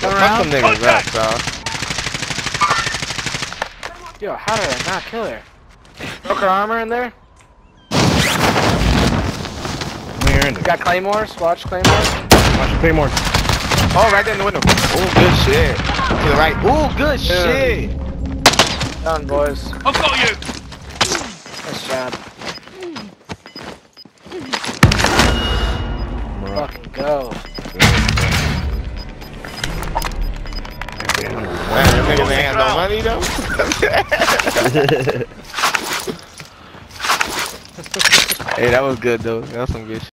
Turn Fuck around. them niggas up, bro. Yo, how did I not kill her? Broke her armor in there. We're in there. Got claymores. Watch claymores. Watch the claymores. Oh, right there in the window. Ooh, good shit. To the right. Ooh, good shit. Done, boys. I've got you. Nice job. Fucking go. Man, them niggas ain't have no money though. Hey, that was good though. That was some good shit.